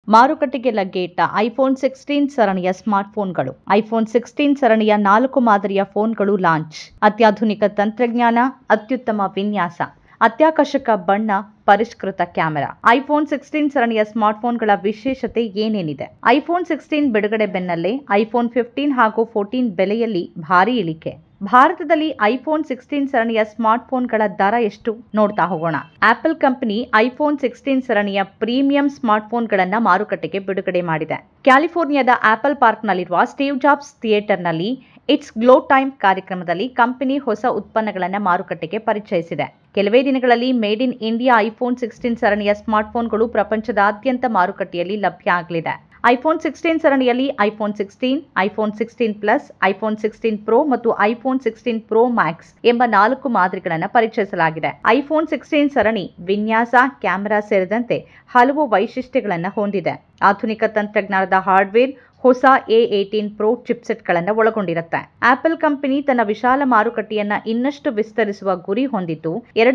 ಮಾರುಕಟ್ಟೆಗೆ ಲಗ್ಗೆಯಿಟ್ಟ ಐಫೋನ್ 16 ಸರಣಿಯ ಸ್ಮಾರ್ಟ್ಫೋನ್ಗಳು. ಐಫೋನ್ 16 ಸರಣಿಯ 4 ಮಾದರಿಯ ಫೋನ್ಗಳು ಲಾಂಚ್. ಅತ್ಯಾಧುನಿಕ ತಂತ್ರಜ್ಞಾನ, ಅತ್ಯುತ್ತಮ ವಿನ್ಯಾಸ, ಅತ್ಯಾಕರ್ಷಕ ಬಣ್ಣ, ಪರಿಷ್ಕೃತ ಕ್ಯಾಮೆರಾ. ಐಫೋನ್ 16 ಸರಣಿಯ ಸ್ಮಾರ್ಟ್ಫೋನ್ಗಳ ವಿಶೇಷತೆ ಏನೇನಿದೆ? ಐಫೋನ್ 16 ಬಿಡುಗಡೆ ಬೆನ್ನಲ್ಲೇ ಐಫೋನ್ 15 ಹಾಗೂ 14 ಬೆಲೆಯಲ್ಲಿ ಭಾರಿ ಇಳಿಕೆ. ಭಾರತದಲ್ಲಿ ಐಫೋನ್ 16 ಸರಣಿಯ ಸ್ಮಾರ್ಟ್ಫೋನ್ಗಳ ದರ ಎಷ್ಟು ನೋಡ್ತಾ ಹೋಗೋಣ. ಆಪಲ್ ಕಂಪನಿ ಐಫೋನ್ 16 ಸರಣಿಯ ಪ್ರೀಮಿಯಂ ಸ್ಮಾರ್ಟ್ಫೋನ್ಗಳನ್ನು ಮಾರುಕಟ್ಟೆಗೆ ಬಿಡುಗಡೆ ಮಾಡಿದೆ. ಕ್ಯಾಲಿಫೋರ್ನಿಯಾದ ಆಪಲ್ ಪಾರ್ಕ್ನಲ್ಲಿರುವ ಸ್ಟೀವ್ ಜಾಬ್ಸ್ ಥಿಯೇಟರ್ನಲ್ಲಿ ಇಟ್ಸ್ ಗ್ಲೋ ಟೈಮ್ ಕಾರ್ಯಕ್ರಮದಲ್ಲಿ ಕಂಪನಿ ಹೊಸ ಉತ್ಪನ್ನಗಳನ್ನು ಮಾರುಕಟ್ಟೆಗೆ ಪರಿಚಯಿಸಿದೆ. ಕೆಲವೇ ದಿನಗಳಲ್ಲಿ ಮೇಡ್ ಇನ್ ಇಂಡಿಯಾ ಐಫೋನ್ 16 ಸರಣಿಯ ಸ್ಮಾರ್ಟ್ಫೋನ್ಗಳು ಪ್ರಪಂಚದಾದ್ಯಂತ ಮಾರುಕಟ್ಟೆಯಲ್ಲಿ ಲಭ್ಯ ಆಗಲಿದೆ. ಐಫೋನ್ 16 ಸರಣಿಯಲ್ಲಿ iPhone 16, iPhone 16 plus, iPhone 16 Pro ಮತ್ತು ಐಫೋನ್ 16 ಪ್ರೋ ಮ್ಯಾಕ್ಸ್ ಎಂಬ 4 ಮಾದರಿಗಳನ್ನು ಪರಿಚಯಿಸಲಾಗಿದೆ. ಐಫೋನ್ 16 ಸರಣಿ ವಿನ್ಯಾಸ, ಕ್ಯಾಮೆರಾ ಸೇರಿದಂತೆ ಹಲವು ವೈಶಿಷ್ಟ್ಯಗಳನ್ನು ಹೊಂದಿದೆ. ಆಧುನಿಕ ತಂತ್ರಜ್ಞಾನದ ಹಾರ್ಡ್ವೇರ್, ಹೊಸ A18 ಪ್ರೋ ಚಿಪ್ಸೆಟ್ಗಳನ್ನು ಒಳಗೊಂಡಿರುತ್ತೆ. ಆಪಲ್ ಕಂಪನಿ ತನ್ನ ವಿಶಾಲ ಮಾರುಕಟ್ಟೆಯನ್ನ ಇನ್ನಷ್ಟು ವಿಸ್ತರಿಸುವ ಗುರಿ ಹೊಂದಿದ್ದು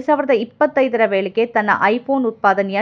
2025ರ ವೇಳೆಗೆ ತನ್ನ ಐಫೋನ್ ಉತ್ಪಾದನೆಯ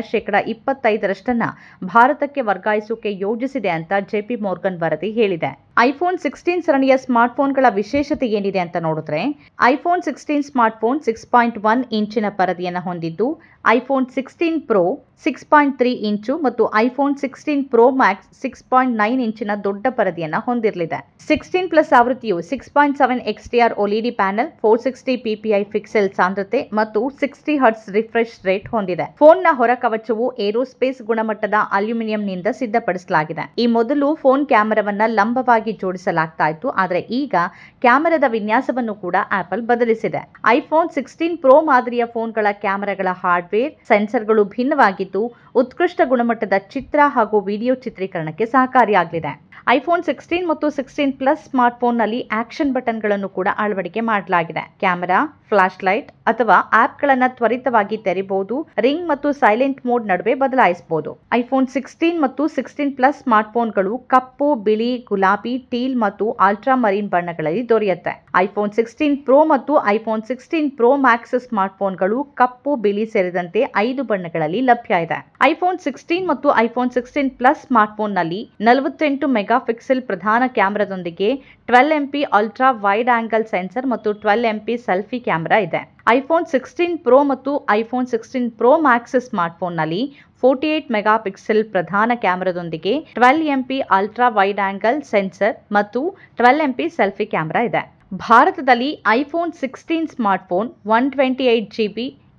25% ಭಾರತಕ್ಕೆ ವರ್ಗಾಯಿಸೋಕೆ ಯೋಜಿಸಿದೆ ಅಂತ JP Morgan ವರದಿ ಹೇಳಿದೆ. ಐಫೋನ್ 16 ಸರಣಿಯ ಸ್ಮಾರ್ಟ್ಫೋನ್ಗಳ ವಿಶೇಷತೆ ಏನಿದೆ ಅಂತ ನೋಡಿದ್ರೆ, ಐಫೋನ್ 16 ಸ್ಮಾರ್ಟ್ಫೋನ್ 6.1 ಇಂಚಿನ ಪರದೆಯನ್ನು ಹೊಂದಿದ್ದು, ಐಫೋನ್ 16 ಪ್ರೋ 6.3 ಇಂಚು ಮತ್ತು ಐಫೋನ್ 16 ಪ್ರೋ ಮ್ಯಾಕ್ಸ್ 6.9 ಇಂಚಿನ ದೊಡ್ಡ ಪರದೆಯನ್ನು ಹೊಂದಿರಲಿದೆ. 16 ಪ್ಲಸ್ ಆವೃತ್ತಿಯು 6.7 XDR OLED panel, 460 ppi pixel ಸಾಂದ್ರತೆ ಮತ್ತು 60 ಹರ್ಟ್ಸ್ ರಿಫ್ರೆಶ್ ರೇಟ್ ಹೊಂದಿದೆ. ಫೋನ್ನ ಹೊರ ಕವಚವು ಏರೋಸ್ಪೇಸ್ ಗುಣಮಟ್ಟದ ಅಲ್ಯೂಮಿನಿಯಂನಿಂದ ಸಿದ್ಧಪಡಿಸಲಾಗಿದೆ. ಈ ಮೊದಲು ಫೋನ್ ಕ್ಯಾಮೆರಾವನ್ನ ಲಂಬವಾಗಿ ಜೋಡಿಸಲಾಗ್ತಾ ಇತ್ತು, ಆದರೆ ಈಗ ಕ್ಯಾಮೆರಾದ ವಿನ್ಯಾಸವನ್ನು ಕೂಡ ಆಪಲ್ ಬದಲಿಸಿದೆ. ಐಫೋನ್ 16 ಪ್ರೋ ಮಾದರಿಯ ಫೋನ್ಗಳ ಕ್ಯಾಮೆರಾಗಳ ಹಾರ್ಡ್ವೇರ್, ಸೆನ್ಸರ್ಗಳು ಭಿನ್ನವಾಗಿದ್ದು ಉತ್ಕೃಷ್ಟ ಗುಣಮಟ್ಟದ ಚಿತ್ರ ಹಾಗೂ ವಿಡಿಯೋ ಚಿತ್ರೀಕರಣಕ್ಕೆ ಸಹಕಾರಿಯಾಗಲಿದೆ. ಐಫೋನ್ 16 ಮತ್ತು 16 ಪ್ಲಸ್ ಸ್ಮಾರ್ಟ್ಫೋನ್ನಲ್ಲಿ ಆಕ್ಷನ್ ಬಟನ್ಗಳನ್ನು ಕೂಡ ಅಳವಡಿಕೆ ಮಾಡಲಾಗಿದೆ. ಕ್ಯಾಮೆರಾ, ಫ್ಲಾಶ್ ಲೈಟ್ ಅಥವಾ ಆಪ್ಗಳನ್ನು ತ್ವರಿತವಾಗಿ ತೆರೆಯಬಹುದು. ರಿಂಗ್ ಮತ್ತು ಸೈಲೆಂಟ್ ಮೋಡ್ ನಡುವೆ ಬದಲಾಯಿಸಬಹುದು. ಐಫೋನ್ 16 ಮತ್ತು 16 ಪ್ಲಸ್ ಸ್ಮಾರ್ಟ್ಫೋನ್ಗಳು ಕಪ್ಪು, ಬಿಳಿ, ಗುಲಾಬಿ, ಟೀಲ್ ಮತ್ತು ಅಲ್ಟ್ರಾ ಮರೀನ್ ಬಣ್ಣಗಳಲ್ಲಿ ದೊರೆಯುತ್ತೆ. ಐಫೋನ್ 16 ಪ್ರೋ ಮತ್ತು ಐಫೋನ್ 16 ಪ್ರೋ ಮ್ಯಾಕ್ಸ್ ಸ್ಮಾರ್ಟ್ಫೋನ್ಗಳು ಕಪ್ಪು, ಬಿಳಿ ಸೇರಿದಂತೆ 5 ಬಣ್ಣಗಳಲ್ಲಿ ಲಭ್ಯ ಇದೆ. ಐಫೋನ್ 16 ಮತ್ತು ಐಫೋನ್ 16 ಪ್ಲಸ್ ಸ್ಮಾರ್ಟ್ಫೋನ್ನಲ್ಲಿ 48 ಮೆಗಾಪಿಕ್ಸೆಲ್ ಪ್ರಧಾನ ಕ್ಯಾಮೆರಾದೊಂದಿಗೆ 12MP ultra wide angle sensor ಮತ್ತು 12MP ಸೆಲ್ಫಿ ಕ್ಯಾಮೆರಾ ಇದೆ. ಐಫೋನ್ 16 ಪ್ರೋ ಮತ್ತು ಐಫೋನ್ 16 ಪ್ರೋ ಮ್ಯಾಕ್ಸ್ ಸ್ಮಾರ್ಟ್ಫೋನ್ನಲ್ಲಿ 48 ಮೆಗಾಪಿಕ್ಸೆಲ್ ಪ್ರಧಾನ ಕ್ಯಾಮೆರಾದೊಂದಿಗೆ 12MP ultra wide angle sensor ಮತ್ತು 12MP ಸೆಲ್ಫಿ ಕ್ಯಾಮೆರಾ ಇದೆ. ಭಾರತದಲ್ಲಿ ಐಫೋನ್ 16 ಸ್ಮಾರ್ಟ್ಫೋನ್ 128GB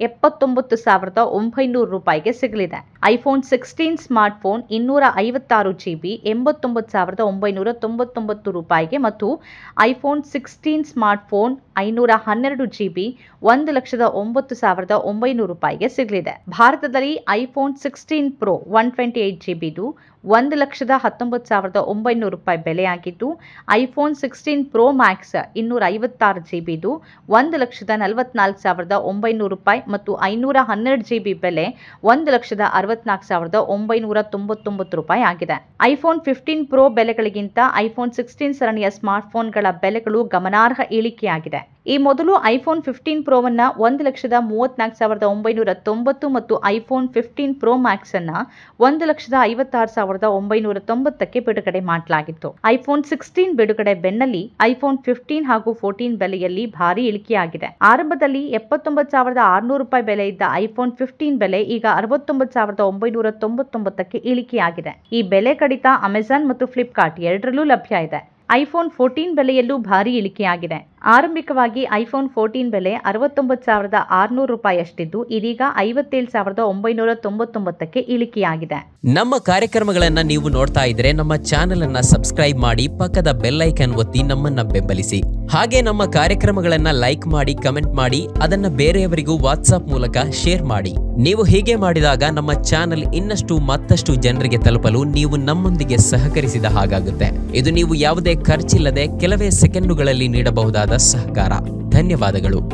79,900 ರೂಪಾಯಿಗೆ ಸಿಗಲಿದೆ. ಐಫೋನ್ 16 ಸ್ಮಾರ್ಟ್ಫೋನ್ 256GB 89,999 ರೂಪಾಯಿಗೆ ಮತ್ತು ಐಫೋನ್ 16 ಸ್ಮಾರ್ಟ್ಫೋನ್ 512GB 1,09,900 ರೂಪಾಯಿಗೆ ಸಿಗಲಿದೆ. ಭಾರತದಲ್ಲಿ ಐಫೋನ್ 16 ಪ್ರೋ 128GB 1,19,900 ರೂಪಾಯಿ ಬೆಲೆಯಾಗಿದ್ದು, ಐಫೋನ್ 16 ಪ್ರೋ ಮ್ಯಾಕ್ಸ್ 256GB 1,44,900 ರೂಪಾಯಿ ಮತ್ತು 512GB ಬೆಲೆ 1,64,999 ರೂಪಾಯಿ ಆಗಿದೆ. ಐಫೋನ್ 15 ಪ್ರೋ ಬೆಲೆಗಳಿಗಿಂತ ಐಫೋನ್ 16 ಸರಣಿಯ ಸ್ಮಾರ್ಟ್ಫೋನ್ಗಳ ಬೆಲೆಗಳು ಗಮನಾರ್ಹ ಇಳಿಕೆಯಾಗಿದೆ. ಈ ಮೊದಲು ಐಫೋನ್ 15 ಪ್ರೋವನ್ನು 1,34,990 ಮತ್ತು ಐಫೋನ್ 15 ಪ್ರೋ ಮ್ಯಾಕ್ಸ್ ಅನ್ನ 1,56,990ಕ್ಕೆ ಬಿಡುಗಡೆ ಮಾಡಲಾಗಿತ್ತು. ಐಫೋನ್ 16 ಬಿಡುಗಡೆ ಬೆನ್ನಲ್ಲಿ ಐಫೋನ್ 15 ಹಾಗೂ 14 ಬೆಲೆಯಲ್ಲಿ ಭಾರಿ ಇಳಿಕೆಯಾಗಿದೆ. ಆರಂಭದಲ್ಲಿ 79,600 ರೂಪಾಯಿ ಬೆಲೆ ಇದ್ದ ಐಫೋನ್ 15 ಬೆಲೆ ಈಗ 69,999ಕ್ಕೆ ಇಳಿಕೆಯಾಗಿದೆ. ಈ ಬೆಲೆ ಕಡಿತ ಅಮೆಜಾನ್ ಮತ್ತು ಫ್ಲಿಪ್ಕಾರ್ಟ್ ಎರಡರಲ್ಲೂ ಲಭ್ಯ ಇದೆ. ಐಫೋನ್ 14 ಬೆಲೆಯಲ್ಲೂ ಭಾರಿ ಇಳಿಕೆಯಾಗಿದೆ. ಆರಂಭಿಕವಾಗಿ ಐಫೋನ್ 14 ಬೆಲೆ 69,600 ರೂಪಾಯಿಯಷ್ಟಿದ್ದು ಇದೀಗ 57,999ಕ್ಕೆ ಇಳಿಕೆಯಾಗಿದೆ. ನಮ್ಮ ಕಾರ್ಯಕ್ರಮಗಳನ್ನ ನೀವು ನೋಡ್ತಾ ಇದ್ರೆ ನಮ್ಮ ಚಾನೆಲ್ ಅನ್ನ ಸಬ್ಸ್ಕ್ರೈಬ್ ಮಾಡಿ, ಪಕ್ಕದ ಬೆಲ್ ಐಕಾನ್ ಒತ್ತಿ ನಮ್ಮನ್ನ ಬೆಂಬಲಿಸಿ. ಹಾಗೆ ನಮ್ಮ ಕಾರ್ಯಕ್ರಮಗಳನ್ನ ಲೈಕ್ ಮಾಡಿ, ಕಮೆಂಟ್ ಮಾಡಿ, ಅದನ್ನ ಬೇರೆಯವರಿಗೂ ವಾಟ್ಸ್ಆಪ್ ಮೂಲಕ ಶೇರ್ ಮಾಡಿ. ನೀವು ಹೀಗೆ ಮಾಡಿದಾಗ ನಮ್ಮ ಚಾನೆಲ್ ಇನ್ನಷ್ಟು ಮತ್ತಷ್ಟು ಜನರಿಗೆ ತಲುಪಲು ನೀವು ನಮ್ಮೊಂದಿಗೆ ಸಹಕರಿಸಿದ ಹಾಗಾಗುತ್ತೆ. ಇದು ನೀವು ಯಾವುದೇ ಖರ್ಚಿಲ್ಲದೆ ಕೆಲವೇ ಸೆಕೆಂಡುಗಳಲ್ಲಿ ನೀಡಬಹುದಾದ ಸಹಕಾರ. ಧನ್ಯವಾದಗಳು.